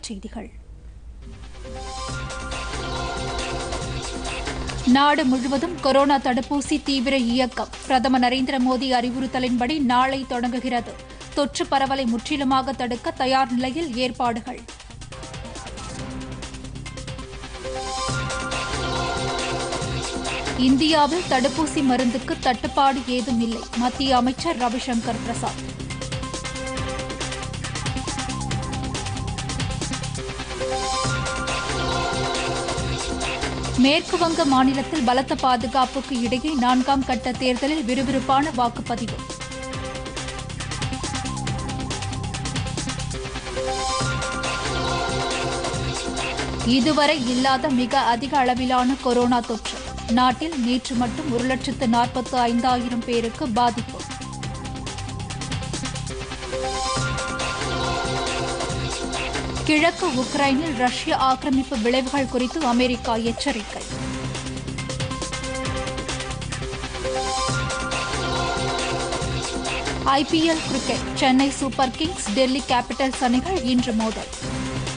தலைப்புச் செய்திகள். நாடு முழுவதும் கொரோனா தடுப்பூசி தீவிர இயக்கம். பிரதமர் நரேந்திர மோடி அறிவுறுத்தலின்படி நாளை தொடங்குகிறது. தொற்று பரவலை முற்றிலுமாக தடுக்க தயார் நிலையில் ஏற்பாடுகள். இந்தியாவில் தடுப்பூசி மருந்துக்கு தட்டுப்பாடு ஏதும் இல்லை. மத்திய அமைச்சர் ரவிசங்கர் பிரசாத். மேற்குவங்க மாநிலத்தில் பலத்த பாதுகாப்புக்கு இடையே 4ஆம் கட்ட தேர்தலில் விறுவிறுப்பான வாக்குப்பதிவு. இதுவரை இல்லாத மிக அதிக அளவிலான கொரோனா தொற்று. நாட்டில் நேற்று மட்டும் 1,45,000 பேருக்கு பாதிப்பு. கிழக்கு உக்ரைனில் ரஷ்ய ஆக்கிரமிப்பு விளைவுகள் குறித்து அமெரிக்கா எச்சரிக்கை. IPL cricket. Chennai super kings, Delhi capitals அணிகள் இன்று மோதல்.